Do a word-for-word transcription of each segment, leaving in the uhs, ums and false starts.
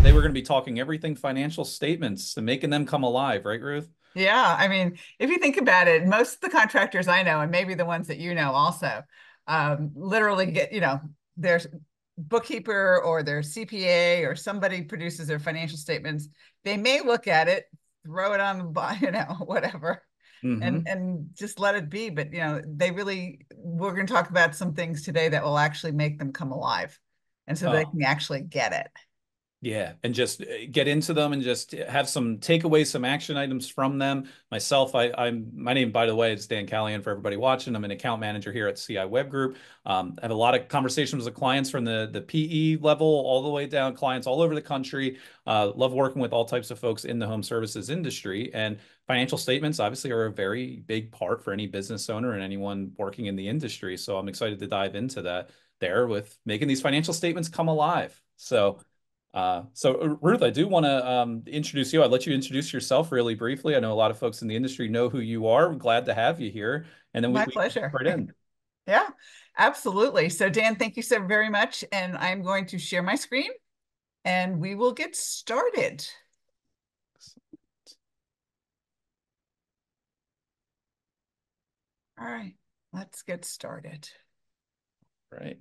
Today we're going to be talking everything financial statements and making them come alive, right, Ruth? Yeah, I mean, if you think about it, most of the contractors I know, and maybe the ones that you know also, um, literally get, you know, their bookkeeper or their C P A or somebody produces their financial statements. They may look at it, throw it on the, bo- you know, whatever, and Hmm. and just let it be. But you know, they really, we're going to talk about some things today that will actually make them come alive, and so they Oh, can actually get it. yeah. And just uh, get into them and just have some takeaways, some action items from them. Myself, I, I'm my name, by the way, is Dan Callahan for everybody watching. I'm an account manager here at C I Web Group. Um, I have a lot of conversations with clients from the, the P E level all the way down, clients all over the country. Uh, love working with all types of folks in the home services industry. And financial statements obviously are a very big part for any business owner and anyone working in the industry. So I'm excited to dive into that there with making these financial statements come alive. So uh, so uh, Ruth, I do want to um, introduce you. I'd let you introduce yourself really briefly. I know a lot of folks in the industry know who you are. We're glad to have you here, and then we, My we can jump pleasure. right in. Yeah, absolutely. So Dan, thank you so very much. And I'm going to share my screen and we will get started. All right, let's get started. Right.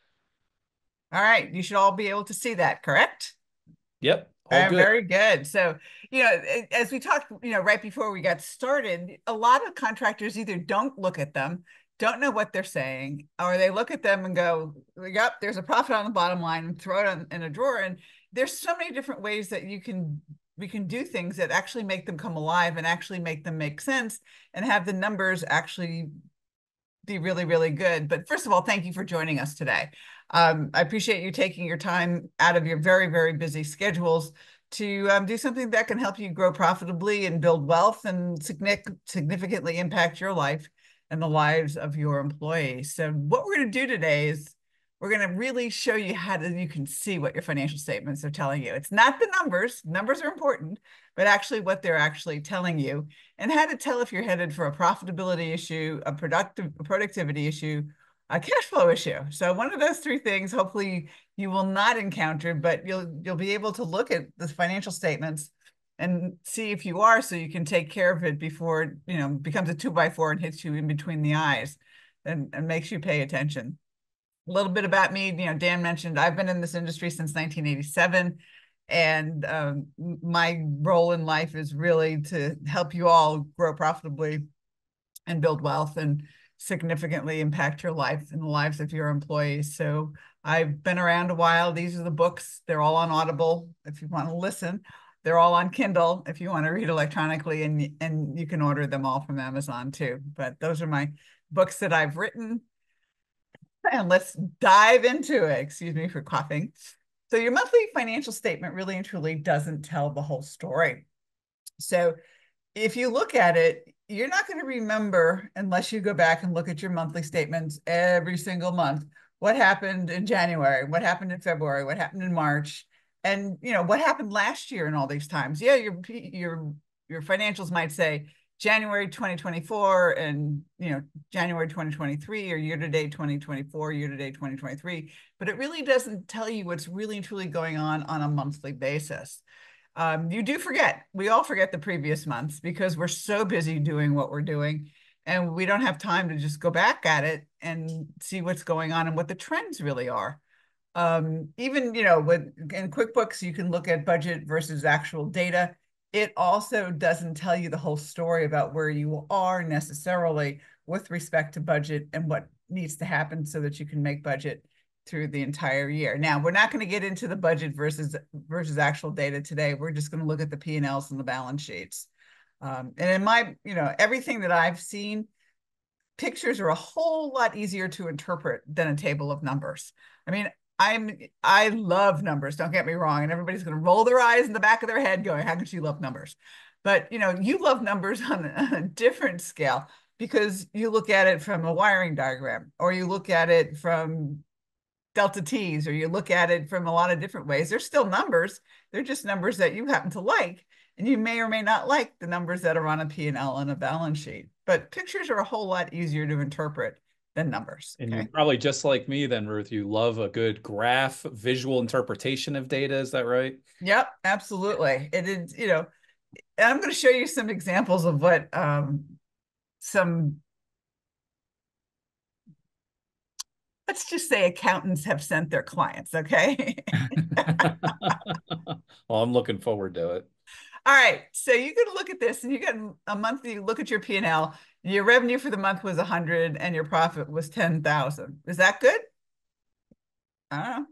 All right, you should all be able to see that, correct? Yep. All Uh, good. very good. So, you know, as we talked, you know, right before we got started, a lot of contractors either don't look at them, don't know what they're saying, or they look at them and go, yep, there's a profit on the bottom line, and throw it on, in a drawer. And there's so many different ways that you can we can do things that actually make them come alive and actually make them make sense and have the numbers actually be really, really good. But first of all, thank you for joining us today. Um, I appreciate you taking your time out of your very, very busy schedules to um, do something that can help you grow profitably and build wealth and significantly impact your life and the lives of your employees. So what we're going to do today is we're going to really show you how to, you can see what your financial statements are telling you. It's not the numbers, numbers are important, but actually what they're actually telling you and how to tell if you're headed for a profitability issue, a productive a productivity issue, a cash flow issue. So one of those three things, hopefully you will not encounter, but you'll you'll be able to look at the financial statements and see if you are, so you can take care of it before it, you know, becomes a two by four and hits you in between the eyes and, and makes you pay attention. A little bit about me, you know, Dan mentioned I've been in this industry since nineteen eighty-seven. And um, my role in life is really to help you all grow profitably and build wealth and significantly impact your life and the lives of your employees. So I've been around a while. These are the books. They're all on Audible if you want to listen. They're all on Kindle if you want to read electronically, and, and you can order them all from Amazon too. But those are my books that I've written. And let's dive into it. Excuse me for coughing. So your monthly financial statement really and truly doesn't tell the whole story. So if you look at it, you're not going to remember unless you go back and look at your monthly statements every single month. What happened in January? What happened in February? What happened in March? And you know what happened last year and all these times. Yeah, your your your financials might say January twenty twenty-four and you know January twenty twenty-three or year to date twenty twenty-four, year to date twenty twenty-three, but it really doesn't tell you what's really and truly going on on a monthly basis. Um, you do forget. We all forget the previous months because we're so busy doing what we're doing, and we don't have time to just go back at it and see what's going on and what the trends really are. Um, even, you know, with in QuickBooks, you can look at budget versus actual data. It also doesn't tell you the whole story about where you are necessarily with respect to budget and what needs to happen so that you can make budget through the entire year. Now, we're not going to get into the budget versus versus actual data today. We're just going to look at the P and Ls and the balance sheets. Um, and in my, you know, everything that I've seen, pictures are a whole lot easier to interpret than a table of numbers. I mean, I'm I love numbers, don't get me wrong, and everybody's going to roll their eyes in the back of their head going, how can she love numbers? But you know, you love numbers on a different scale because you look at it from a wiring diagram, or you look at it from delta T's, or you look at it from a lot of different ways. They're still numbers. They're just numbers that you happen to like. And you may or may not like the numbers that are on a P and L and a balance sheet. But pictures are a whole lot easier to interpret than numbers. And you Okay. probably just like me then, Ruth, you love a good graph, visual interpretation of data. Is that right? Yep, absolutely. It is, you know, and I'm going to show you some examples of what um, some, let's just say accountants have sent their clients. Okay. Well, I'm looking forward to it. All right. So you can look at this and you get a monthly look at your P and L. Your revenue for the month was one hundred and your profit was ten thousand. Is that good? I don't know.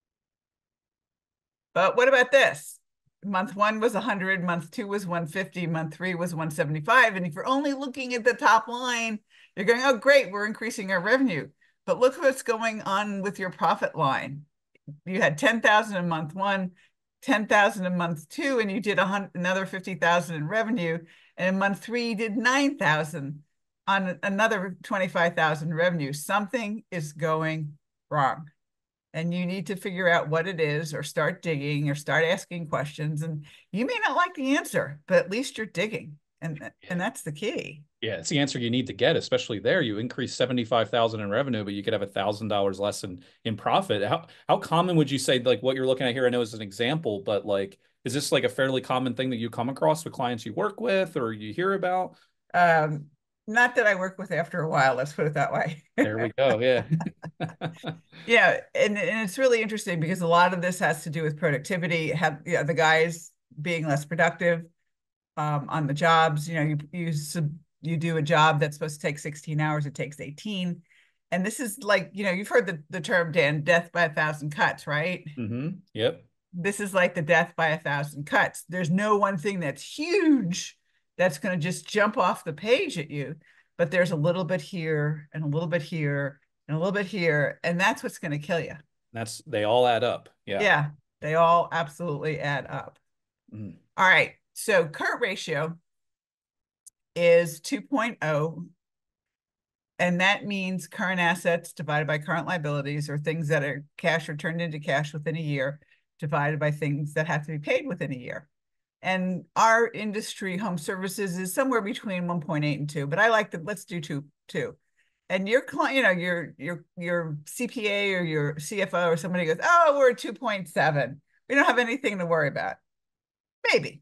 But what about this? Month one was one hundred, month two was one hundred fifty, month three was one hundred seventy-five. And if you're only looking at the top line, you're going, oh, great, we're increasing our revenue. But look what's going on with your profit line. You had ten thousand in month one, ten thousand in month two, and you did another fifty thousand in revenue. And in month three, you did nine thousand on another twenty-five thousand revenue. Something is going wrong. And you need to figure out what it is, or start digging, or start asking questions. And you may not like the answer, but at least you're digging. And, and that's the key. Yeah, it's the answer you need to get, especially there. You increase seventy-five thousand in revenue, but you could have a thousand dollars less in in profit. How how common would you say, like what you're looking at here? I know is an example, but like, is this like a fairly common thing that you come across with clients you work with or you hear about? Um, not that I work with after a while, let's put it that way. There we go. Yeah. Yeah, and, and it's really interesting because a lot of this has to do with productivity, have, you know, the guys being less productive um, on the jobs. You know, you you sub, you do a job that's supposed to take sixteen hours, it takes eighteen. And this is like, you know, you've heard the, the term, Dan, death by a thousand cuts, right? Mm-hmm. Yep. This is like the death by a thousand cuts. There's no one thing that's huge that's going to just jump off the page at you, but there's a little bit here and a little bit here and a little bit here, and that's what's going to kill you. That's they all add up. Yeah. Yeah, they all absolutely add up. Mm. All right, so current ratio is two point oh, and that means current assets divided by current liabilities, or things that are cash or turned into cash within a year, divided by things that have to be paid within a year. And our industry, home services, is somewhere between one point eight and two, but I like to, let's do two, two. And your client, you know, your your your C P A or your C F O or somebody goes, oh, we're at two point seven. We don't have anything to worry about. Maybe.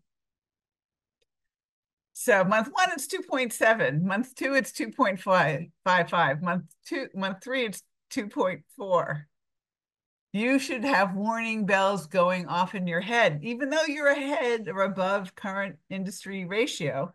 So month one, it's two point seven. Month two, it's two point five five. Month two, month three, it's two point four. You should have warning bells going off in your head, even though you're ahead or above current industry ratio,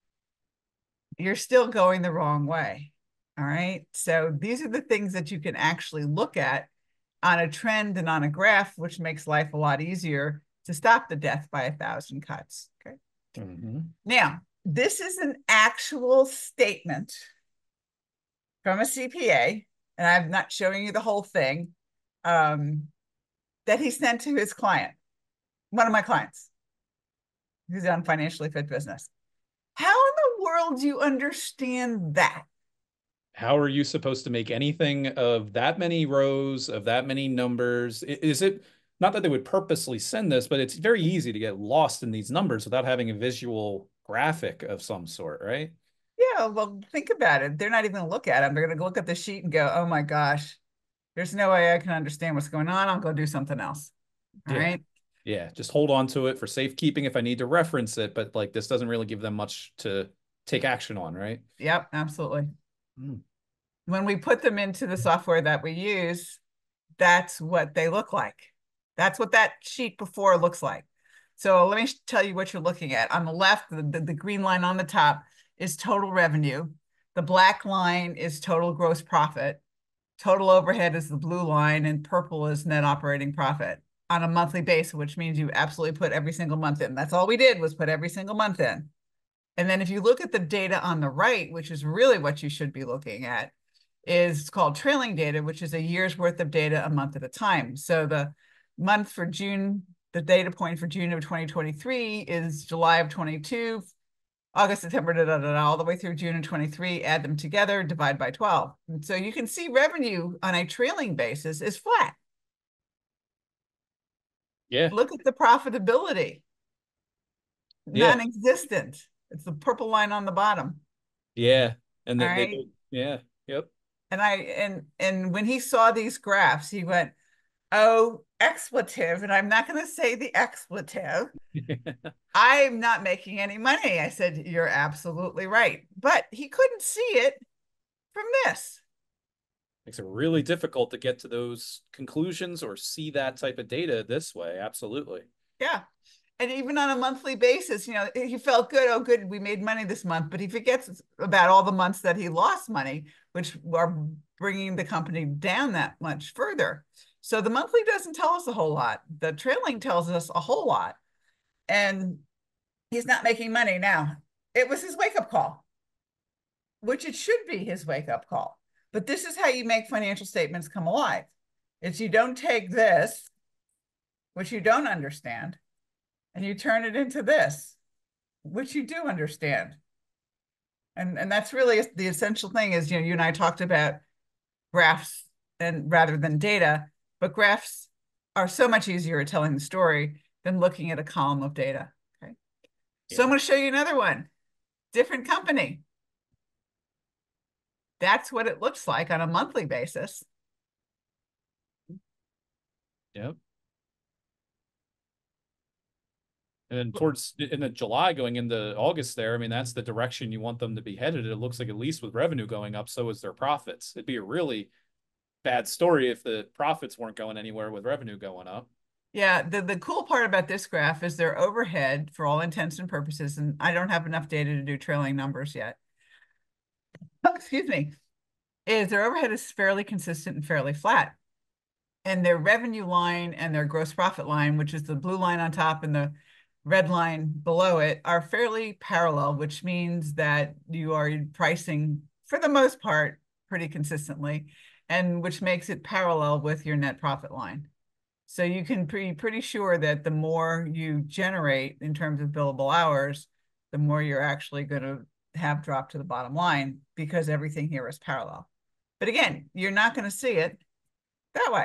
you're still going the wrong way. All right. So these are the things that you can actually look at on a trend and on a graph, which makes life a lot easier to stop the death by a thousand cuts. Okay. Mm-hmm. Now, this is an actual statement from a C P A, and I'm not showing you the whole thing, um, that he sent to his client, one of my clients, who's on Financially Fit Business. How in the world do you understand that? How are you supposed to make anything of that many rows, of that many numbers? Is it not that they would purposely send this, but it's very easy to get lost in these numbers without having a visual graphic of some sort, right? Yeah, well, think about it. They're not even going to look at them. They're going to look at the sheet and go, oh my gosh, there's no way I can understand what's going on. I'll go do something else. All Yeah. right. Yeah. Just hold on to it for safekeeping if I need to reference it, but like this doesn't really give them much to take action on, right? Yep, absolutely. Mm. When we put them into the software that we use, that's what they look like. That's what that sheet before looks like. So let me tell you what you're looking at. On the left, the, the, the green line on the top is total revenue. The black line is total gross profit. Total overhead is the blue line, and purple is net operating profit on a monthly basis, which means you absolutely put every single month in. That's all we did, was put every single month in. And then if you look at the data on the right, which is really what you should be looking at, is called trailing data, which is a year's worth of data a month at a time. So the month for June, the data point for June of twenty twenty-three is July of twenty-two, August, September, da, da, da, da, all the way through June of twenty-three, add them together, divide by twelve. And so you can see revenue on a trailing basis is flat. Yeah. Look at the profitability, Yeah. non-existent. It's the purple line on the bottom. Yeah. And All that they, right. do- yeah. Yep. And I and and when he saw these graphs, he went, "Oh, expletive," and I'm not going to say the expletive. I'm not making any money. I said, "You're absolutely right." But he couldn't see it from this. Makes it really difficult to get to those conclusions or see that type of data this way. Absolutely. Yeah. And even on a monthly basis, you know, he felt good. Oh, good, we made money this month. But he forgets about all the months that he lost money, which are bringing the company down that much further. So the monthly doesn't tell us a whole lot. The trailing tells us a whole lot. And he's not making money now. It was his wake up call, which it should be his wake up call. But this is how you make financial statements come alive. It's you don't take this, which you don't understand, and you turn it into this, which you do understand. And, and that's really the essential thing is, you know, you and I talked about graphs and rather than data, but graphs are so much easier at telling the story than looking at a column of data. Okay. So I'm Yeah. going to show you another one, different company. That's what it looks like on a monthly basis. Yep. And then towards in the July going into August there, I mean, that's the direction you want them to be headed. It looks like at least with revenue going up, so is their profits. It'd be a really bad story if the profits weren't going anywhere with revenue going up. Yeah, the, the cool part about this graph is their overhead for all intents and purposes, and I don't have enough data to do trailing numbers yet. Excuse me, is their overhead is fairly consistent and fairly flat. And their revenue line and their gross profit line, which is the blue line on top and the red line below it, are fairly parallel, which means that you are pricing, for the most part, pretty consistently, and which makes it parallel with your net profit line. So you can be pretty sure that the more you generate in terms of billable hours, the more you're actually going to have drop to the bottom line because everything here is parallel. But again, you're not going to see it that way.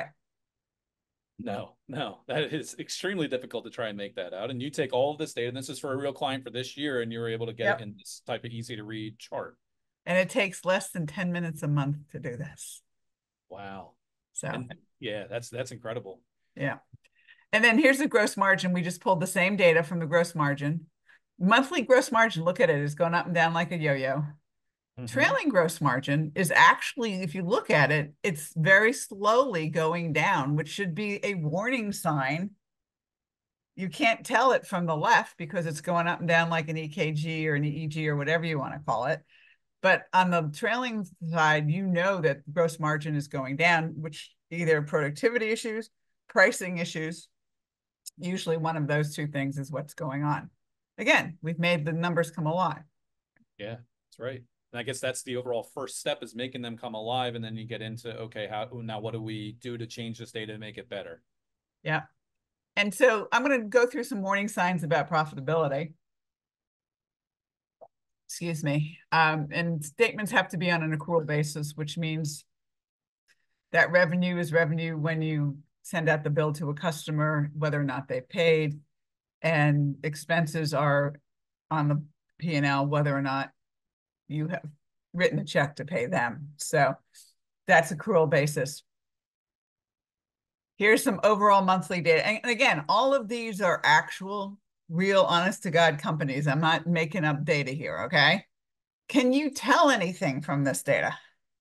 No, no, that is extremely difficult to try and make that out. And you take all of this data, and this is for a real client for this year, and you were able to get it Yep. in this type of easy to read chart. And it takes less than ten minutes a month to do this. Wow. So, And yeah, that's that's incredible. yeah. And then here's the gross margin. We just pulled the same data from the gross margin. Monthly gross margin, look at it, is going up and down like a yo-yo. Mm-hmm. Trailing gross margin is actually, if you look at it, it's very slowly going down, which should be a warning sign. You can't tell it from the left because it's going up and down like an E K G or an E E G or whatever you want to call it. But on the trailing side, you know that gross margin is going down, which either productivity issues, pricing issues, usually one of those two things is what's going on. Again, we've made the numbers come alive. Yeah, that's right. And I guess that's the overall first step is making them come alive. And then you get into, okay, how now what do we do to change this data to make it better? Yeah. And so I'm going to go through some warning signs about profitability. Excuse me. Um, and statements have to be on an accrual basis, which means that revenue is revenue when you send out the bill to a customer, whether or not they paid, and expenses are on the P and L, whether or not you have written a check to pay them. So that's accrual basis. Here's some overall monthly data. And again, all of these are actual, real, honest to God companies. I'm not making up data here, okay? Can you tell anything from this data?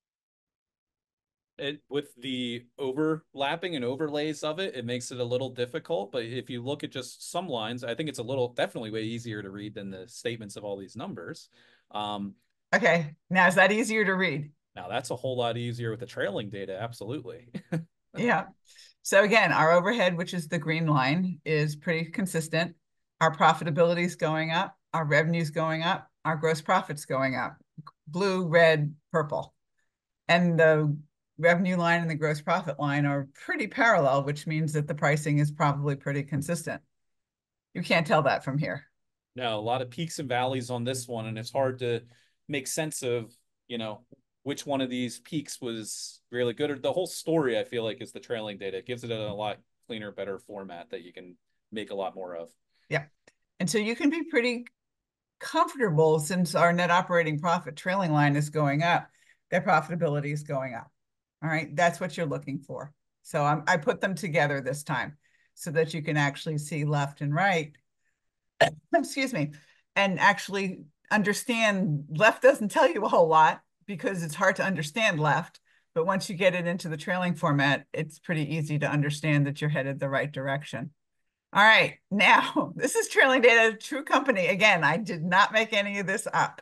It, with the overlapping and overlays of it, it makes it a little difficult. But if you look at just some lines, I think it's a little definitely way easier to read than the statements of all these numbers. Um, Okay, now is that easier to read? now that's a whole lot easier with the trailing data. Absolutely. Yeah. So again, our overhead, which is the green line, is pretty consistent. Our profitability is going up. Our revenue is going up. Our gross profit's going up. Blue, red, purple. And the revenue line and the gross profit line are pretty parallel, which means that the pricing is probably pretty consistent. You can't tell that from here. No, a lot of peaks and valleys on this one, and it's hard to make sense of, you know, which one of these peaks was really good. Or the whole story, I feel like, is the trailing data. It gives it a lot cleaner, better format that you can make a lot more of. Yeah. And so you can be pretty comfortable since our net operating profit trailing line is going up their profitability is going up. All right, that's what you're looking for. So I'm, I put them together this time so that you can actually see left and right, excuse me, and actually understand. Left doesn't tell you a whole lot because it's hard to understand left. But once you get it into the trailing format, it's pretty easy to understand that you're headed the right direction. All right, now this is trailing data, true company. Again, I did not make any of this up.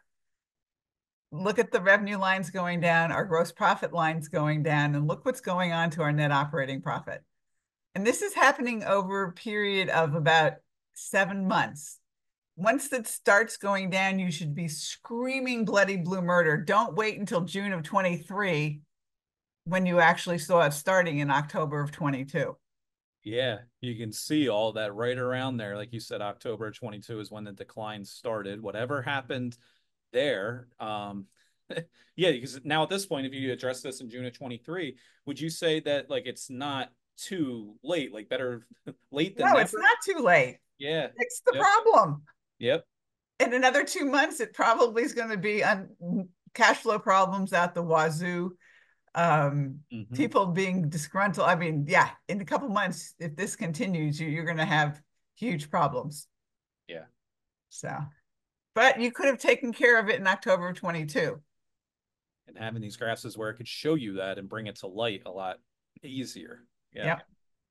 Look at the revenue lines going down, our gross profit lines going down, and look what's going on to our net operating profit. And this is happening over a period of about seven months. Once it starts going down, you should be screaming bloody blue murder. Don't wait until June of twenty-three when you actually saw it starting in October of twenty-two. Yeah, you can see all that right around there. Like you said, October twenty-two is when the decline started. Whatever happened there, um, yeah, because now at this point, if you address this in June of twenty-three, would you say that like it's not too late, like better late than No, it's never? not too late. Yeah. Fix the Yep. problem. Yep. In another two months, it probably is going to be on cash flow problems out the wazoo. Um, Mm-hmm. people being disgruntled. I mean, yeah, in a couple months, if this continues, you, you're going to have huge problems. Yeah. So, but you could have taken care of it in October of twenty-two. And having these graphs is where it could show you that and bring it to light a lot easier. Yeah. Yep.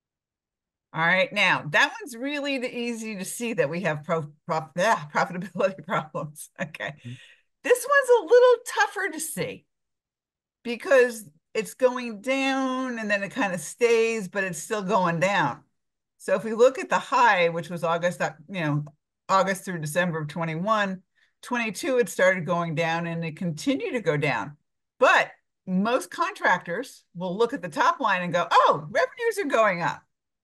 All right. Now, that one's really the easy to see that we have pro, pro, yeah, profitability problems. Okay. Mm-hmm. This one's a little tougher to see because it's going down and then it kind of stays, but it's still going down. So if we look at the high, which was August, you know, August through December of twenty-one, twenty-two, it started going down and it continued to go down. But most contractors will look at the top line and go, oh, revenues are going up.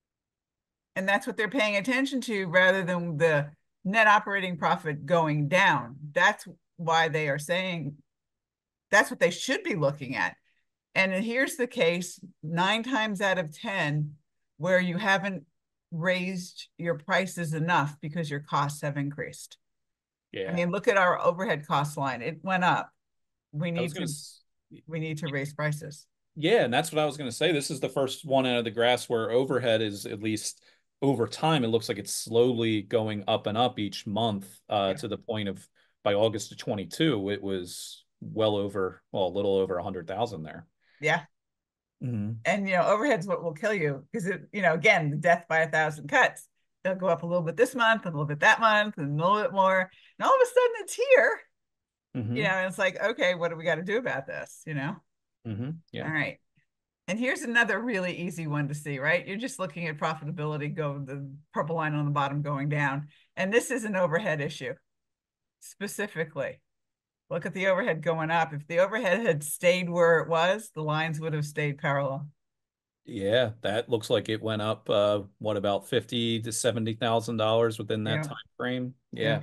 And that's what they're paying attention to rather than the net operating profit going down. That's why they are saying that's what they should be looking at. And here's the case nine times out of ten where you haven't raised your prices enough because your costs have increased. I Yeah. mean, look at our overhead cost line. It went up. We I was need gonna to we need to raise prices. Yeah, and that's what I was going to say. This is the first one out of the grass where overhead is at least over time. It looks like it's slowly going up and up each month uh, Yeah. to the point of by August of twenty-two, it was well over, well, a little over a hundred thousand there. Yeah. Mm-hmm. And you know, overhead's what will kill you because it, you know, again, the death by a thousand cuts. They'll go up a little bit this month, and a little bit that month, and a little bit more. And all of a sudden it's here. You know, Mm-hmm. and it's like, okay, what do we got to do about this? You know? Mm-hmm. All Yeah. right. And here's another really easy one to see, right? You're just looking at profitability, go the purple line on the bottom going down. And this is an overhead issue specifically. Look at the overhead going up. If the overhead had stayed where it was, the lines would have stayed parallel. Yeah, that looks like it went up uh what about fifty to seventy thousand dollars within that Yeah. time frame. Yeah. Yeah.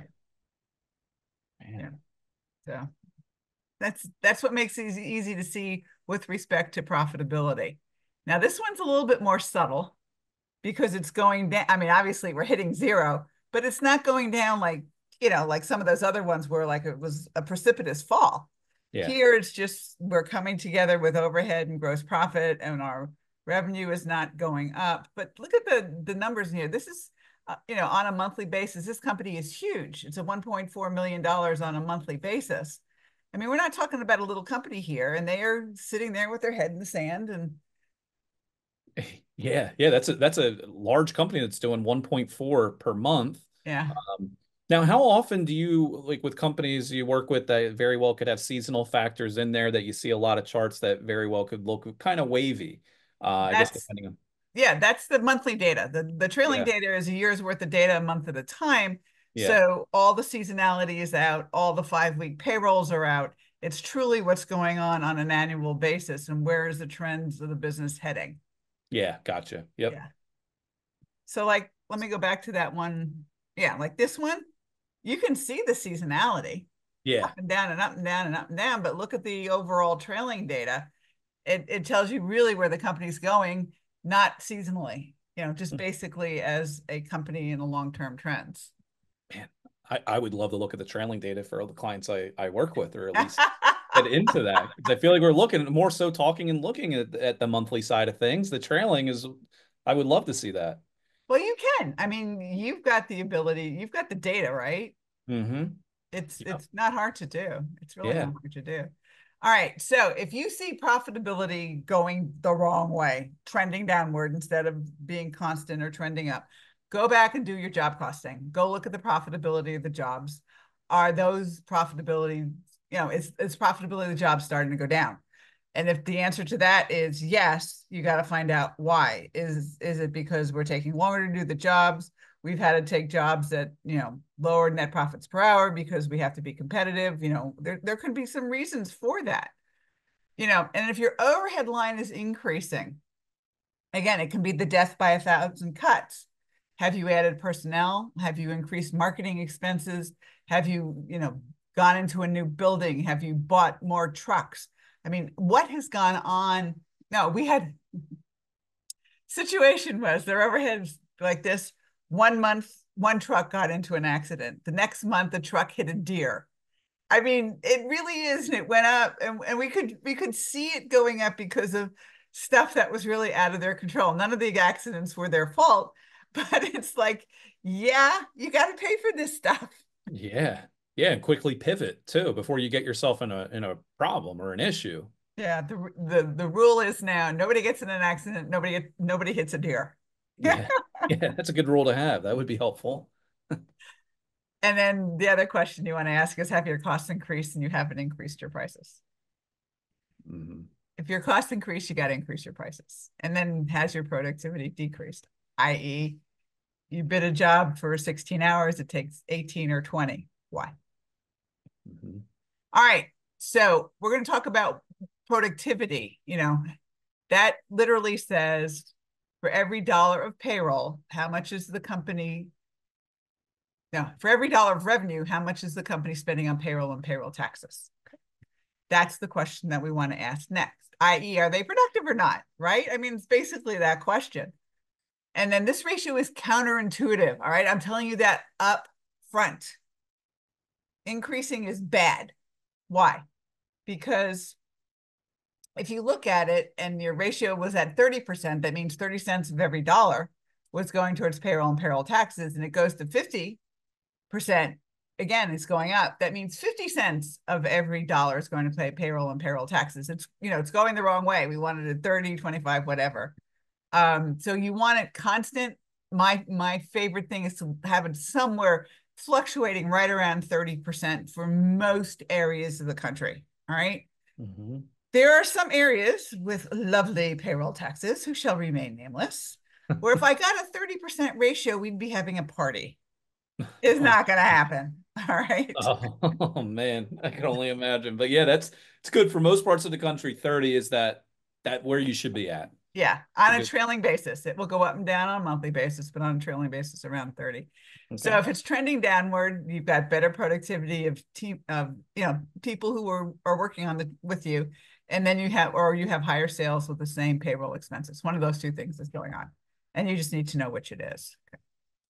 Yeah. Man. So that's that's what makes it easy, easy to see with respect to profitability. Now, this one's a little bit more subtle because it's going down. I mean, obviously we're hitting zero, but it's not going down like, you know, like some of those other ones where like it was a precipitous fall. Yeah. Here it's just we're coming together with overhead and gross profit and our revenue is not going up. But look at the the numbers here. This is uh, you know, on a monthly basis, this company is huge. It's a one point four million dollars on a monthly basis. I mean, we're not talking about a little company here, and they are sitting there with their head in the sand and Yeah, yeah, that's a that's a large company that's doing one point four per month. yeah. Um, now, how often do you like with companies you work with that very well could have seasonal factors in there that you see a lot of charts that very well could look kind of wavy? Uh, I guess That's depending on yeah, that's the monthly data. The the trailing yeah, data is a year's worth of data a month at a time. yeah, So all the seasonality is out, all the five week payrolls are out. It's truly what's going on on an annual basis and where is the trends of the business heading. yeah, gotcha. Yep. Yeah. So like, let me go back to that one. Yeah, like this one, you can see the seasonality Yeah, up and down and up and down and up and down, but look at the overall trailing data. It, it tells you really where the company's going, not seasonally, you know, just basically as a company in the long-term trends. man, I, I would love to look at the trailing data for all the clients I, I work with, or at least get into that because I feel like we're looking more so talking and looking at, at the monthly side of things. The trailing is, I would love to see that. Well, you can. I mean, you've got the ability, you've got the data, right? Mm-hmm. It's Yeah. it's not hard to do. It's really Yeah. not hard to do. All right. So if you see profitability going the wrong way, trending downward instead of being constant or trending up, go back and do your job costing. Go look at the profitability of the jobs. Are those profitability, you know, is, is profitability of the job starting to go down? And if the answer to that is yes, you got to find out why. Is is it because we're taking longer to do the jobs? We've had to take jobs that, you know, lower net profits per hour because we have to be competitive. You know, there, there could be some reasons for that. You know, and if your overhead line is increasing, again, it can be the death by a thousand cuts. Have you added personnel? Have you increased marketing expenses? Have you, you know, gone into a new building? Have you bought more trucks? I mean, what has gone on? No, we had situation was their overheads like this. One month, one truck got into an accident. The next month, the truck hit a deer. I mean, it really is, and it went up, and, and we could we could see it going up because of stuff that was really out of their control. None of the accidents were their fault, but it's like, yeah, you got to pay for this stuff. Yeah. Yeah. And quickly pivot too before you get yourself in a in a problem or an issue. Yeah, the the the rule is now nobody gets in an accident, nobody nobody hits a deer. Yeah. Yeah. That's a good rule to have. That would be helpful. And then the other question you want to ask is, have your costs increased and you haven't increased your prices? Hmm. If your costs increase, you got to increase your prices. And then has your productivity decreased? that is, you bid a job for sixteen hours, it takes eighteen or twenty. Why? Hmm. All right. So we're going to talk about productivity. You know, that literally says for every dollar of payroll, how much is the company no, for every dollar of revenue, how much is the company spending on payroll and payroll taxes? Okay. That's the question that we want to ask next, that is, are they productive or not? Right? I mean, it's basically that question. And then this ratio is counterintuitive. All right. I'm telling you that up front. Increasing is bad. Why? Because if you look at it and your ratio was at thirty percent, that means thirty cents of every dollar was going towards payroll and payroll taxes, and it goes to fifty percent, again, it's going up. That means fifty cents of every dollar is going to pay payroll and payroll taxes. It's, you know, it's going the wrong way. We wanted it thirty, twenty-five, whatever. Um, so you want it constant. My, my favorite thing is to have it somewhere fluctuating right around thirty percent for most areas of the country. All right. Hmm. There are some areas with lovely payroll taxes who shall remain nameless, where if I got a thirty percent ratio, we'd be having a party. It's Oh, not going to happen. All right. oh man, I can only imagine. But yeah, that's it's good for most parts of the country. thirty is that that where you should be at. Yeah, It's a on a good. trailing basis. It will go up and down on a monthly basis, but on a trailing basis around thirty. So Okay. if it's trending downward, you've got better productivity of team of, you know, people who are, are working on the with you. And then you have, or you have higher sales with the same payroll expenses. One of those two things is going on. And you just need to know which it is. Okay.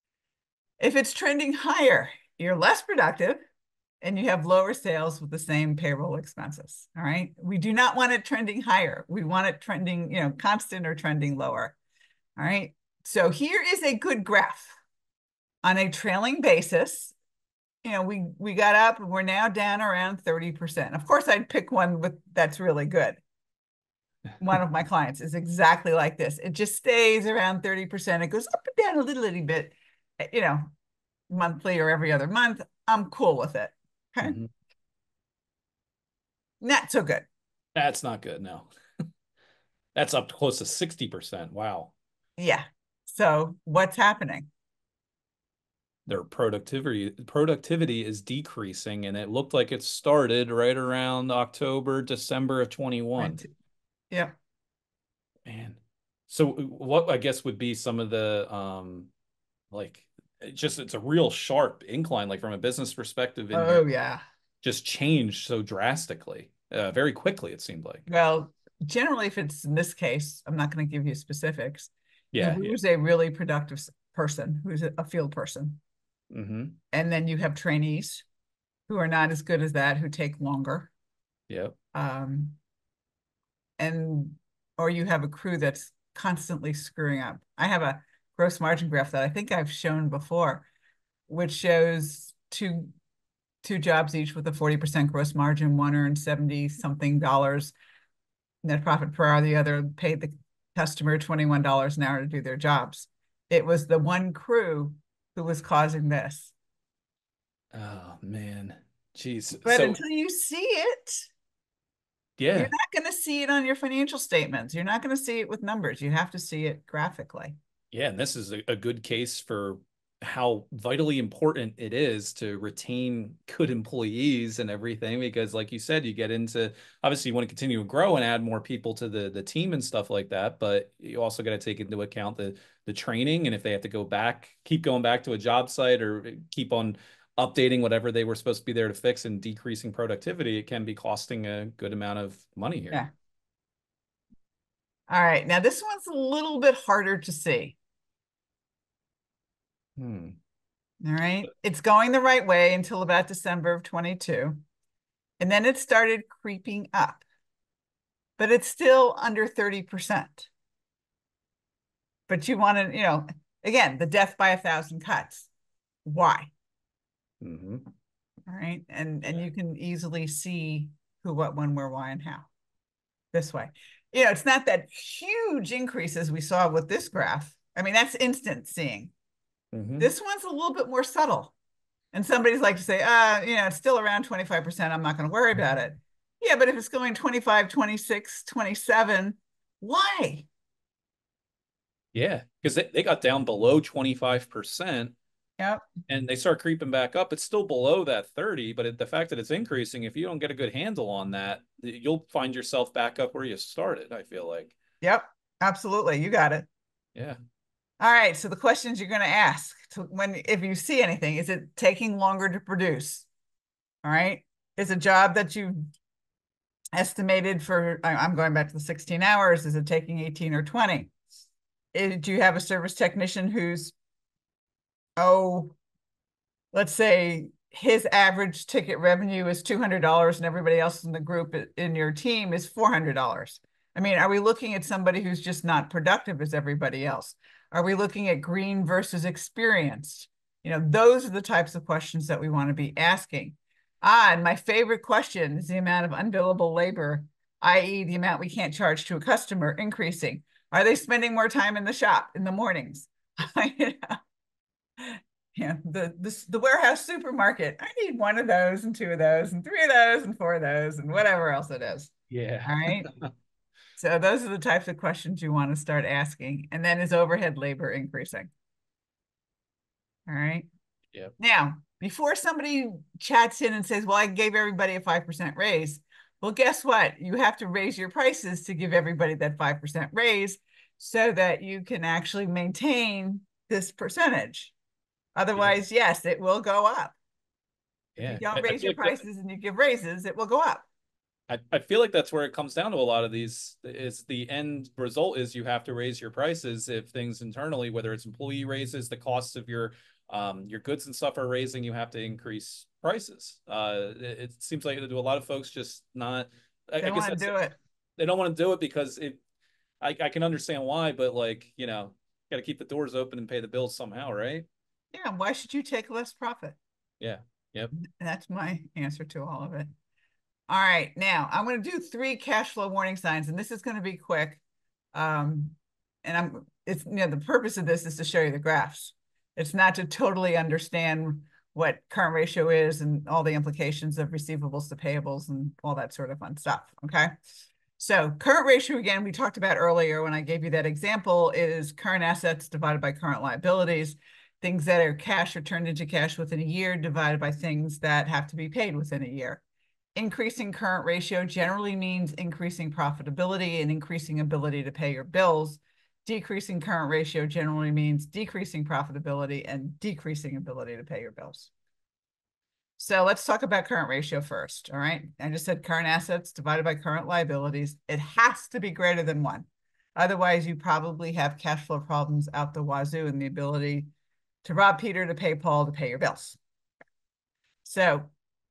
If it's trending higher, you're less productive and you have lower sales with the same payroll expenses. All right. We do not want it trending higher. We want it trending, you know, constant or trending lower. All right. So here is a good graph on a trailing basis. You know, we we got up and we're now down around thirty percent. Of course, I'd pick one with that's really good. One of my clients is exactly like this. It just stays around thirty percent. It goes up and down a little, little bit, you know, monthly or every other month. I'm cool with it. Okay. Hmm. Not so good. That's not good. No, that's up to close to sixty percent. Wow. Yeah. So what's happening? Their productivity productivity is decreasing, and it looked like it started right around October, December of twenty-one. Right. Yeah. Man. So what I guess would be some of the um like it just it's a real sharp incline, like from a business perspective in here, Oh, yeah. just changed so drastically, uh, very quickly, it seemed like. Well, generally, if it's in this case, I'm not going to give you specifics. You know, Yeah, yeah. who's a really productive person, who's a field person, Hmm. and then you have trainees who are not as good as that, who take longer. Yep. Um, and or you have a crew that's constantly screwing up. I have a gross margin graph that I think I've shown before, which shows two two jobs each with a forty percent gross margin. One earned seventy something dollars net profit per hour. The other paid the customer twenty-one dollars an hour to do their jobs. It was the one crew who was causing this. Oh man. Jeez. But So until you see it, you're yeah. not going to see it on your financial statements. You're not going to see it with numbers. You have to see it graphically. Yeah, and this is a, a good case for how vitally important it is to retain good employees and everything because like you said, you get into obviously you want to continue to grow and add more people to the the team and stuff like that, but you also got to take into account the the training and if they have to go back, keep going back to a job site or keep on updating whatever they were supposed to be there to fix and decreasing productivity, it can be costing a good amount of money here. Yeah. All right. Now, this one's a little bit harder to see. Hmm. All right. It's going the right way until about December of twenty-two. And then it started creeping up, but it's still under thirty percent. But you want to, you know, again, the death by a thousand cuts. Why? Mm-hmm. All right. And and Yeah. you can easily see who, what, when, where, why, and how this way. You know, it's not that huge increases we saw with this graph. I mean, that's instant seeing. Mm-hmm. This one's a little bit more subtle. And somebody's like to say, uh, you know, it's still around twenty-five percent. I'm not going to worry about it. Yeah, but if it's going twenty-five, twenty-six, twenty-seven, why? Yeah, because they, they got down below twenty-five percent Yep. and they start creeping back up. It's still below that thirty, but it, the fact that it's increasing, if you don't get a good handle on that, you'll find yourself back up where you started, I feel like. Yep. Absolutely. You got it. Yeah. All right. So the questions you're going to ask to when if you see anything, is it taking longer to produce? All right. Is a job that you estimated for, I'm going back to the sixteen hours, is it taking eighteen or twenty? Do you have a service technician who's, oh, let's say his average ticket revenue is two hundred dollars and everybody else in the group in your team is four hundred dollars. I mean, are we looking at somebody who's just not productive as everybody else? Are we looking at green versus experienced? You know, those are the types of questions that we want to be asking. Ah, and my favorite question is the amount of unbillable labor, that is the amount we can't charge to a customer, increasing. Are they spending more time in the shop in the mornings? You know, yeah, the, the the warehouse supermarket. I need one of those and two of those and three of those and four of those and whatever else it is. Yeah. All right. So those are the types of questions you want to start asking. And then is overhead labor increasing? All right. Yep. Now, before somebody chats in and says, well, I gave everybody a five percent raise. Well, guess what? You have to raise your prices to give everybody that five percent raise so that you can actually maintain this percentage. Yeah. Otherwise, yes, it will go up. If you Yeah. don't I, I raise feel your like that prices and you give raises, it will go up. I, I feel like that's where it comes down to a lot of these is the end result is you have to raise your prices if things internally, whether it's employee raises, the costs of your um, your goods and stuff are raising, you have to increase prices. Uh, it, it seems like to a lot of folks just not. I, They I don't guess want to that's do it. they don't want to do it because it. I, I can understand why, but like you know, got to keep the doors open and pay the bills somehow, right? Yeah, why should you take less profit? Yeah. Yep. That's my answer to all of it. All right, now I'm going to do three cash flow warning signs, and this is going to be quick. Um, and I'm it's you know the purpose of this is to show you the graphs. It's not to totally understand what current ratio is and all the implications of receivables to payables and all that sort of fun stuff. Okay. So current ratio, again, we talked about earlier when I gave you that example, is current assets divided by current liabilities. Things that are cash are turned into cash within a year divided by things that have to be paid within a year. Increasing current ratio generally means increasing profitability and increasing ability to pay your bills. Decreasing current ratio generally means decreasing profitability and decreasing ability to pay your bills. So let's talk about current ratio first, all right? I just said current assets divided by current liabilities. It has to be greater than one. Otherwise, you probably have cash flow problems out the wazoo and the ability to rob Peter to pay Paul to pay your bills. So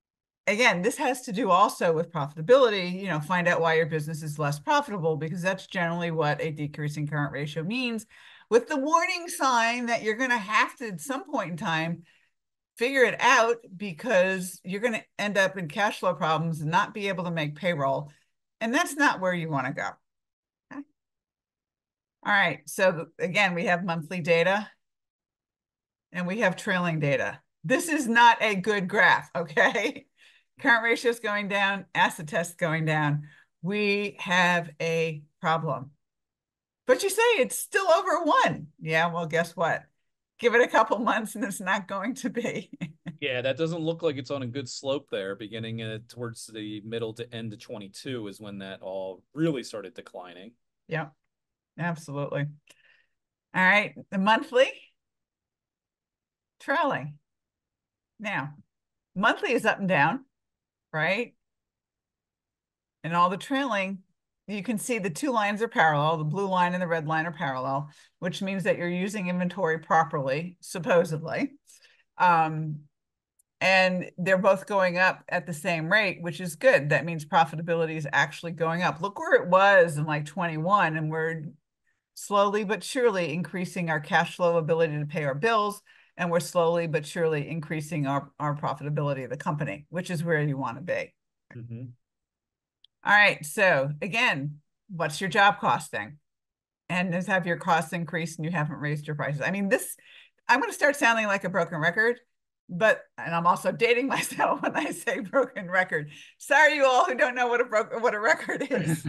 again, this has to do also with profitability. You know, find out why your business is less profitable, because that's generally what a decreasing current ratio means, with the warning sign that you're going to have to, at some point in time, figure it out, because you're going to end up in cash flow problems and not be able to make payroll. And that's not where you want to go. Okay. All right. So again, we have monthly data and we have trailing data. This is not a good graph, okay? Current ratio is going down, acid test going down. We have a problem. But you say it's still over one. Yeah, well, guess what? Give it a couple months and it's not going to be. Yeah, that doesn't look like it's on a good slope there. Beginning uh, towards the middle to end of twenty-two is when that all really started declining. Yeah, absolutely. All right, the monthly, trailing. Now, monthly is up and down, right? And all the trailing, you can see the two lines are parallel. The blue line and the red line are parallel, which means that you're using inventory properly, supposedly. Um, and they're both going up at the same rate, which is good. That means profitability is actually going up. Look where it was in like twenty-one, and we're slowly but surely increasing our cash flow ability to pay our bills, and we're slowly but surely increasing our, our profitability of the company, which is where you want to be. Mm-hmm. All right, so again, what's your job costing? And does have your costs increased and you haven't raised your prices? I mean, this, I'm going to start sounding like a broken record, but, and I'm also dating myself when I say broken record. Sorry, you all who don't know what a broken, what a record is.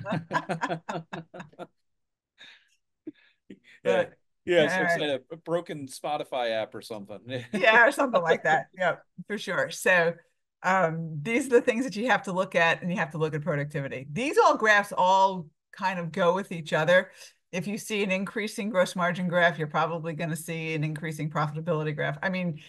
Yeah. But Yeah, all so it's right. a, a broken Spotify app or something. Yeah, or something like that. Yeah, for sure. So um, these are the things that you have to look at, and you have to look at productivity. These all graphs all kind of go with each other. If you see an increasing gross margin graph, you're probably going to see an increasing profitability graph. I mean,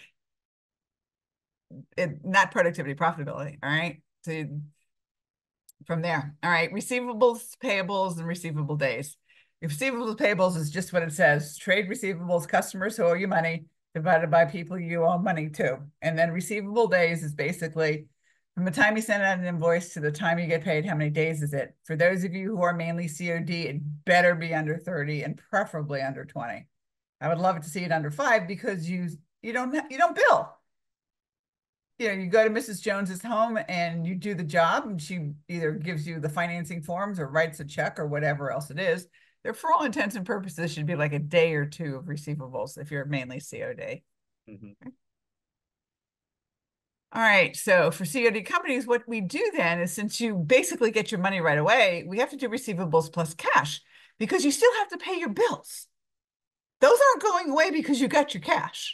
it, not productivity, profitability. All right. So from there. All right. Receivables, payables, and receivable days. Receivables, payables is just what it says. Trade receivables, customers who owe you money, divided by people you owe money to. And then receivable days is basically from the time you send out an invoice to the time you get paid, how many days is it? For those of you who are mainly C O D, it better be under thirty and preferably under twenty. I would love to see it under five, because you you don't you don't bill. You know, you go to Missus Jones's home and you do the job, and she either gives you the financing forms or writes a check or whatever else it is. There, for all intents and purposes, should be like a day or two of receivables if you're mainly C O D. Mm-hmm. Okay. All right, so for C O D companies, what we do then is, since you basically get your money right away, we have to do receivables plus cash, because you still have to pay your bills. Those aren't going away because you got your cash.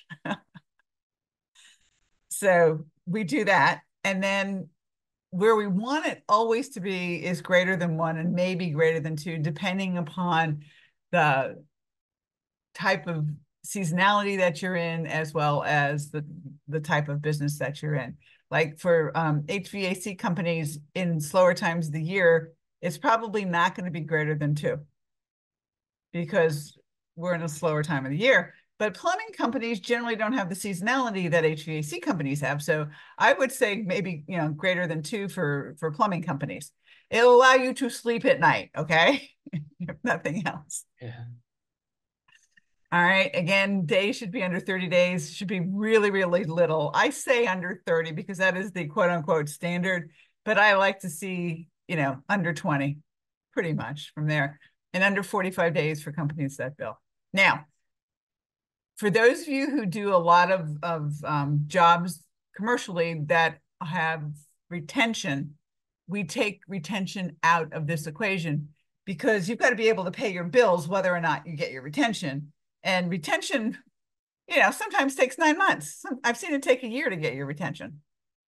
So we do that. And then where we want it always to be is greater than one and maybe greater than two, depending upon the type of seasonality that you're in, as well as the, the type of business that you're in. Like for um, H V A C companies in slower times of the year, it's probably not going to be greater than two, because we're in a slower time of the year. But plumbing companies generally don't have the seasonality that H V A C companies have. So I would say maybe, you know, greater than two for, for plumbing companies. It'll allow you to sleep at night, okay? If nothing else. Yeah. All right. Again, days should be under thirty days, should be really, really little. I say under thirty because that is the quote unquote standard, but I like to see, you know, under twenty, pretty much from there, and under forty-five days for companies that bill. Now, for those of you who do a lot of, of um, jobs commercially that have retention, we take retention out of this equation, because you've got to be able to pay your bills whether or not you get your retention. And retention, you know, sometimes takes nine months. I've seen it take a year to get your retention.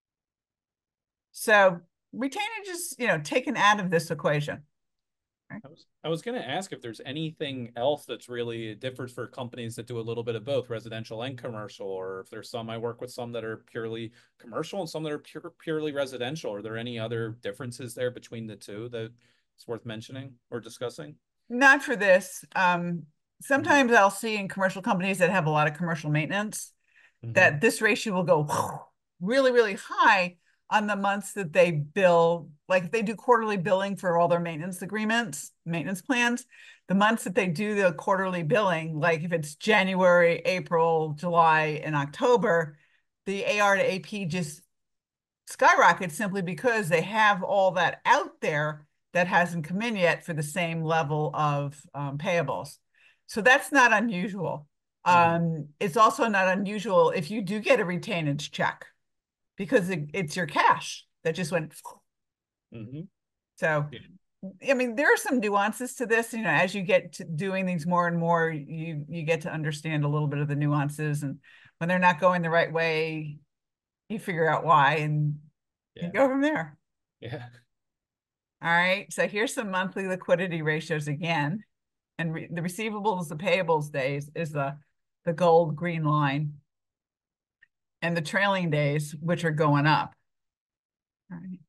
So retainage is, you know, taken out of this equation. I was I was going to ask if there's anything else that's really differs for companies that do a little bit of both residential and commercial, or if there's some, I work with some that are purely commercial and some that are pure, purely residential. Are there any other differences there between the two that it's worth mentioning or discussing? Not for this. Um, sometimes mm-hmm. I'll see in commercial companies that have a lot of commercial maintenance mm-hmm. that this ratio will go really, really high. on the months that they bill, like if they do quarterly billing for all their maintenance agreements, maintenance plans, the months that they do the quarterly billing, like if it's January, April, July, and October, the A R to A P just skyrockets simply because they have all that out there that hasn't come in yet for the same level of um, payables. So that's not unusual. Mm-hmm. Um, it's also not unusual if you do get a retainage check because it, it's your cash that just went. Mm-hmm. So, Yeah. I mean, there are some nuances to this. You know, as you get to doing these more and more, you you get to understand a little bit of the nuances, and when they're not going the right way, you figure out why, and you Yeah. go from there. Yeah. All right. So here's some monthly liquidity ratios again, and re the receivables, the payables days is the the gold green line, and the trailing days, which are going up. All right.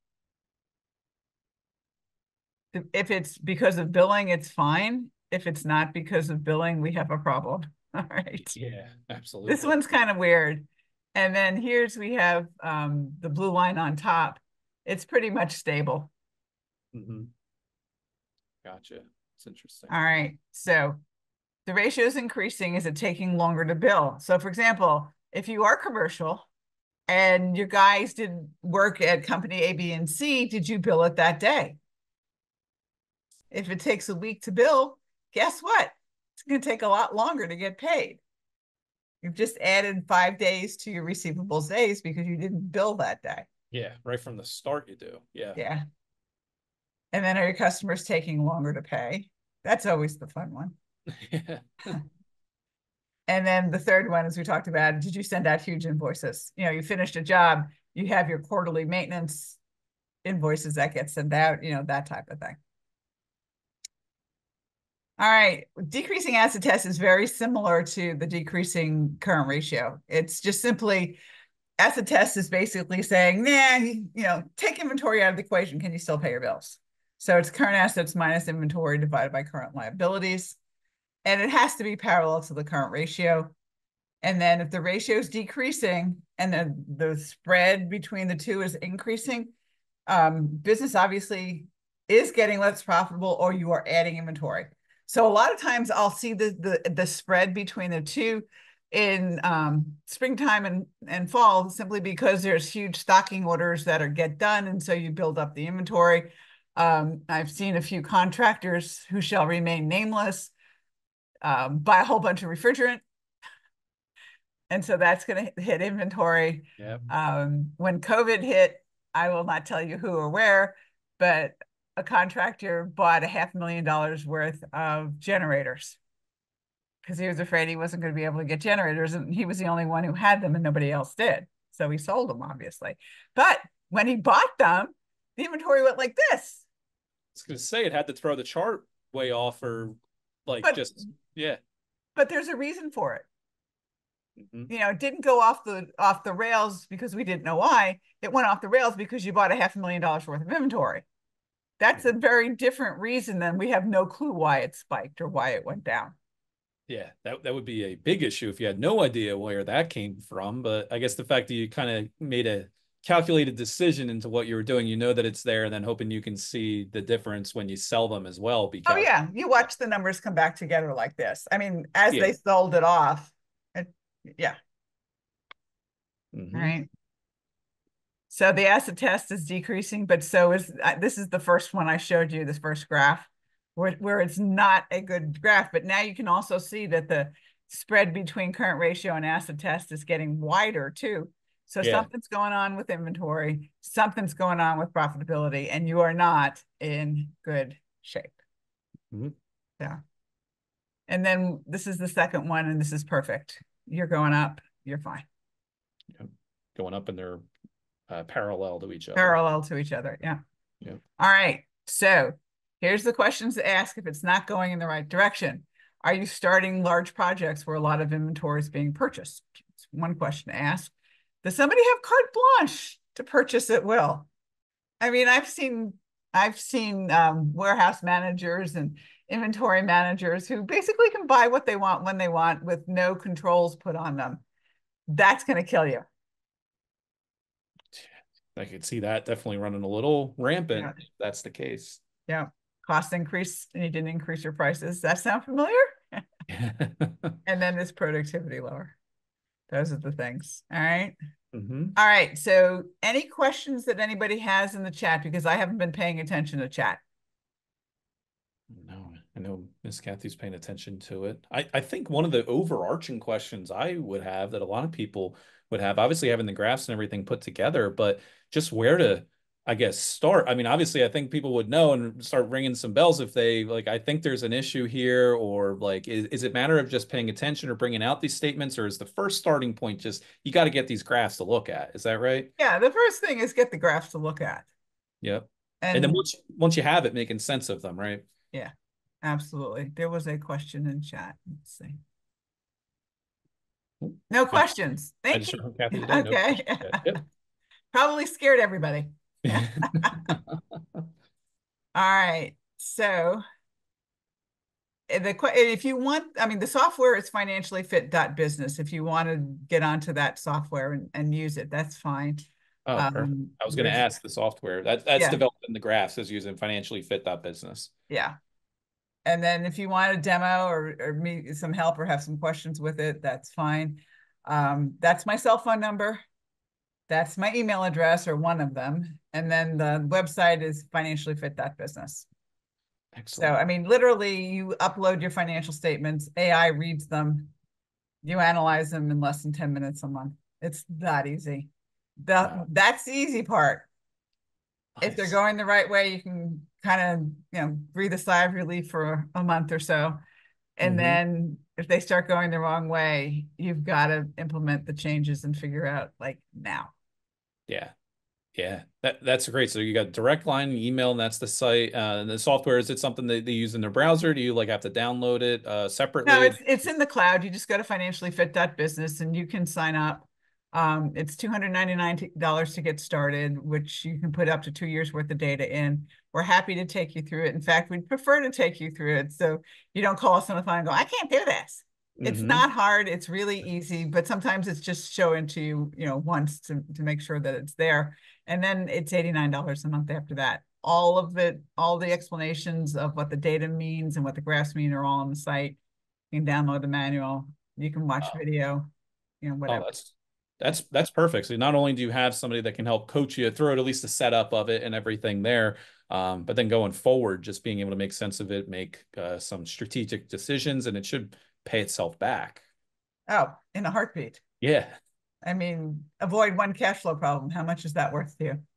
If it's because of billing, it's fine. If it's not because of billing, we have a problem. All right. Yeah, This absolutely. one's kind of weird. And then here's, we have um, the blue line on top. It's pretty much stable. Mm-hmm. Gotcha. It's interesting. All right. So the ratio is increasing. Is it taking longer to bill? So for example, if you are commercial and your guys did work at company A, B, and C, did you bill it that day? If it takes a week to bill, guess what? It's going to take a lot longer to get paid. You've just added five days to your receivables days because you didn't bill that day. Yeah, right from the start you do. Yeah. Yeah. And then are your customers taking longer to pay? That's always the fun one. Yeah. And then the third one, as we talked about, did you send out huge invoices? You know, you finished a job, you have your quarterly maintenance invoices that get sent out, you know, that type of thing. All right, decreasing acid test is very similar to the decreasing current ratio. It's just simply acid test is basically saying, nah, you, you know, take inventory out of the equation. Can you still pay your bills? So it's current assets minus inventory divided by current liabilities. And it has to be parallel to the current ratio. And then if the ratio is decreasing and then the spread between the two is increasing, um, business obviously is getting less profitable or you are adding inventory. So a lot of times I'll see the the, the spread between the two in um, springtime and, and fall simply because there's huge stocking orders that are get done. And so you build up the inventory. Um, I've seen a few contractors who shall remain nameless um, buy a whole bunch of refrigerant. And so that's going to hit inventory. Yep. Um, when COVID hit, I will not tell you who or where, but a contractor bought a half million dollars worth of generators because he was afraid he wasn't going to be able to get generators. And he was the only one who had them and nobody else did. So he sold them, obviously. But when he bought them, the inventory went like this. I was gonna say it had to throw the chart way off or like But just yeah. but there's a reason for it. Mm-hmm. You know, it didn't go off the off the rails because we didn't know why. It went off the rails because you bought a half a million dollars worth of inventory. That's a very different reason than we have no clue why it spiked or why it went down. Yeah, that that would be a big issue if you had no idea where that came from. But I guess the fact that you kind of made a calculated decision into what you were doing, you know that it's there, and then hoping you can see the difference when you sell them as well. Oh Because yeah, you watch the numbers come back together like this. I mean, as yeah, they sold it off, it, yeah. All mm-hmm. right. So the acid test is decreasing, but so is uh, this is the first one I showed you, this first graph, where, where it's not a good graph. But now you can also see that the spread between current ratio and acid test is getting wider too. So Yeah, something's going on with inventory, something's going on with profitability, and you are not in good shape. mm-hmm. Yeah. And then this is the second one, and this is perfect. You're going up, you're fine. Yeah. Going up and they're uh, parallel to each other. Parallel to each other. Yeah. Yeah. All right. So here's the questions to ask if it's not going in the right direction. Are you starting large projects where a lot of inventory is being purchased? It's one question to ask. Does somebody have carte blanche to purchase at will? I mean, I've seen I've seen um, warehouse managers and inventory managers who basically can buy what they want when they want with no controls put on them. That's going to kill you. I could see that definitely running a little rampant Yeah. if that's the case. Yeah. Cost increase and you didn't increase your prices. That sound familiar? And then this productivity lower. Those are the things. All right. hmm All right. So any questions that anybody has in the chat, because I haven't been paying attention to chat. No, I know Miss Kathy's paying attention to it. I, I think one of the overarching questions I would have that a lot of people would have, obviously having the graphs and everything put together, but just where to, I guess, start. I mean, obviously, I think people would know and start ringing some bells if they like, I think there's an issue here, or like, is, is it matter of just paying attention or bringing out these statements, or is the first starting point just you got to get these graphs to look at? Is that right? Yeah. The first thing is get the graphs to look at. Yep. And then And once once you have it, making sense of them, right? yeah, absolutely. There was a question in chat. Let's see. No I, questions. I Thank just you. heard from Kathy today. No Okay. questions yet. Yep. Probably scared everybody. All right. So the if you want, I mean, the software is financially fit dot business. If you want to get onto that software and, and use it, that's fine. Oh, perfect. Um, I was going to there's ask the software that that's yeah, developed in the graphs is using financially fit dot business. yeah. And then if you want a demo or, or me some help or have some questions with it, that's fine. Um, that's my cell phone number. That's my email address or one of them. And then the website is financially fit dot business. So, Excellent. I mean, literally, you upload your financial statements, A I reads them, you analyze them in less than ten minutes a month. It's that easy. The, Wow. that's the easy part. If they're Nice. going the right way, you can kind of, you know, breathe a sigh of relief for a month or so. And hmm then if they start going the wrong way, you've got to implement the changes and figure out like now. Yeah. Yeah. That that's great. So you got direct line email, and that's the site. Uh, and the software, is it something that they use in their browser? Do you like have to download it uh, No, separately? it's it's in the cloud. You just go to financially fit dot business and you can sign up. Um, it's two hundred ninety-nine dollars to get started, which you can put up to two years worth of data in. We're happy to take you through it. In fact, we'd prefer to take you through it so you don't call us on the phone and go, I can't do this. It's hmm not hard. It's really easy, but sometimes it's just showing to you, you know, once to, to make sure that it's there. And then it's eighty-nine dollars a month after that. All of it, all the explanations of what the data means and what the graphs mean are all on the site. You can download the manual. You can watch video, you know, Oh, whatever. that's Yeah. that's that's perfect. So not only do you have somebody that can help coach you through it, at least the setup of it and everything there, um, but then going forward, just being able to make sense of it, make uh, some strategic decisions, and it should pay itself back. Oh, in a heartbeat. Yeah. I mean, avoid one cash flow problem. How much is that worth to you?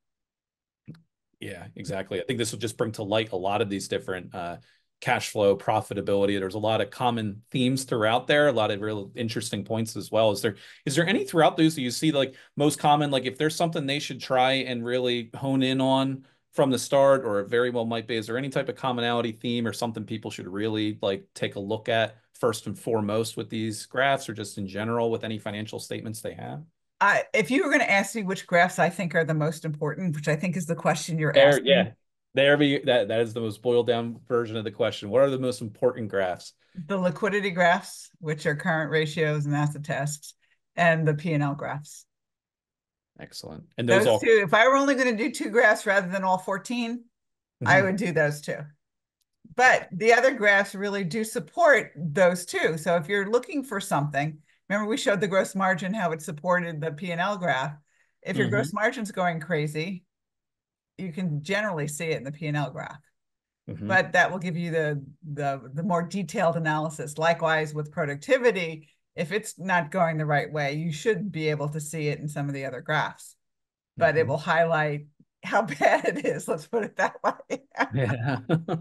Yeah, exactly. I think this will just bring to light a lot of these different uh, cash flow, profitability. There's a lot of common themes throughout there, a lot of real interesting points as well. Is there is there any throughout those that you see like most common, like if there's something they should try and really hone in on from the start, or it very well might be, is there any type of commonality theme or something people should really like take a look at first and foremost with these graphs, or just in general with any financial statements they have? I, if you were going to ask me which graphs I think are the most important, which I think is the question you're There, asking, yeah. There be that that is the most boiled down version of the question. What are the most important graphs? the liquidity graphs, which are current ratios and asset tests, and the P and L graphs. Excellent. And those Those all. two, if I were only going to do two graphs rather than all fourteen, I Mhm. would do those two. But the other graphs really do support those two. So if you're looking for something, remember we showed the gross margin, how it supported the P and L graph. If your gross Mhm. margin's going crazy, you can generally see it in the P and L graph. Mhm. But that will give you the, the, the more detailed analysis. Likewise with productivity, if it's not going the right way, you should be able to see it in some of the other graphs, but it will Mhm. highlight how bad it is. Let's put it that way. Yeah.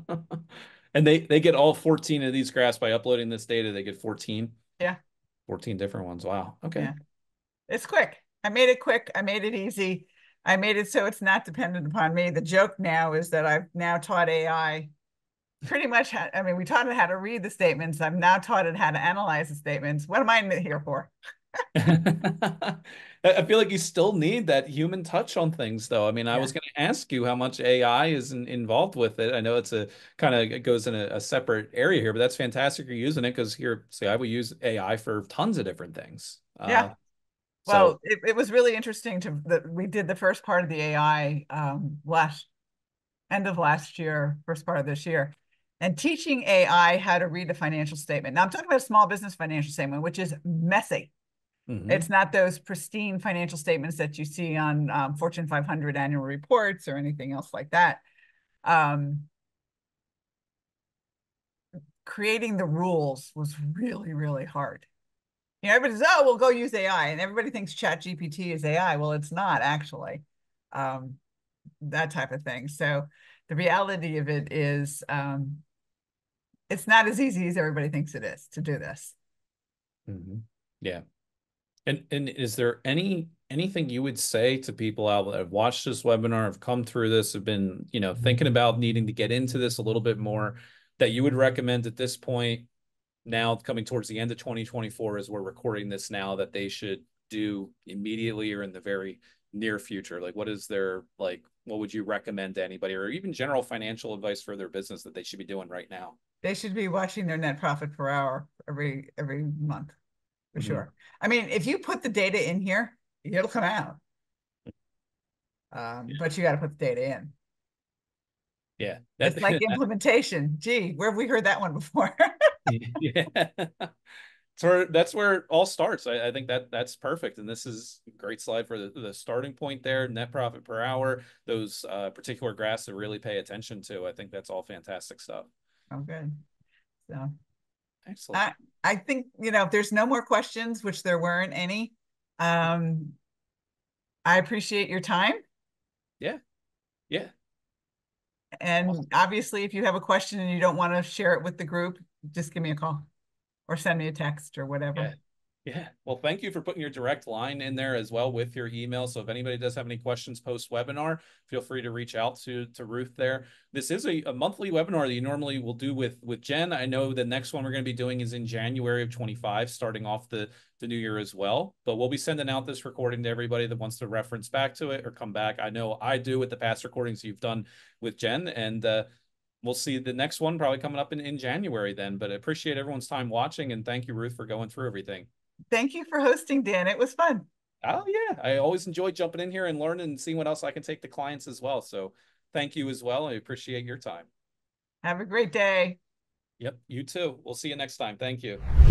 And they they get all fourteen of these graphs by uploading this data. They get fourteen, Yeah, fourteen different ones. Wow. Okay. yeah. It's quick. I made it quick. I made it easy. I made it so it's not dependent upon me. The joke now is that I've now taught A I pretty much, how, I mean, we taught it how to read the statements. I've now taught it how to analyze the statements. What am I here for? I feel like you still need that human touch on things, though. I mean, I was Yeah. going to ask you how much A I is in, involved with it. I know it's a kind of it goes in a, a separate area here, but that's fantastic you're using it because here, see, I would use A I for tons of different things. Yeah. Uh, So, Well, it, it was really interesting to that we did the first part of the A I um, last end of last year, first part of this year, and teaching A I how to read a financial statement. Now I'm talking about a small business financial statement, which is messy. It's mhm. not those pristine financial statements that you see on um, Fortune five hundred annual reports or anything else like that. Um, creating the rules was really, really hard. You know, everybody says, "Oh, we'll go use A I," and everybody thinks Chat G P T is A I. Well, it's not actually. Um, that type of thing. So the reality of it is um, it's not as easy as everybody thinks it is to do this. Mhm. Yeah. And and is there any anything you would say to people out that have watched this webinar, have come through this, have been, you know, thinking about needing to get into this a little bit more, that you would recommend at this point, now coming towards the end of twenty twenty-four as we're recording this now, that they should do immediately or in the very near future? Like, what is their, like, what would you recommend to anybody, or even general financial advice for their business that they should be doing right now? They should be watching their net profit per hour every every month for Mm-hmm. sure. I mean, if you put the data in here, it'll come out. Um, but you got to put the data in. Yeah. That, It's like implementation. Gee, where have we heard that one before? yeah. So where, that's where it all starts. I, I think that that's perfect. And this is a great slide for the, the starting point there, net profit per hour, those uh, particular graphs to really pay attention to. I think that's all fantastic stuff. Oh, good. So Excellent. I I think, you know, if there's no more questions, which there weren't any, um, I appreciate your time. Yeah. Yeah. And Awesome. obviously, if you have a question and you don't want to share it with the group, just give me a call or send me a text or whatever. Yeah. Yeah. Well, thank you for putting your direct line in there as well with your email. So if anybody does have any questions post webinar, feel free to reach out to, to Ruth there. This is a, a monthly webinar that you normally will do with, with Jen. I know the next one we're going to be doing is in January of twenty-five, starting off the, the new year as well. But we'll be sending out this recording to everybody that wants to reference back to it or come back. I know I do with the past recordings you've done with Jen. And uh, we'll see the next one probably coming up in, in January then. But I appreciate everyone's time watching. And thank you, Ruth, for going through everything. Thank you for hosting, Dan. It was fun. Oh yeah, I always enjoy jumping in here and learning and seeing what else I can take to clients as well. So thank you as well. I appreciate your time. Have a great day. Yep, you too. We'll see you next time. Thank you.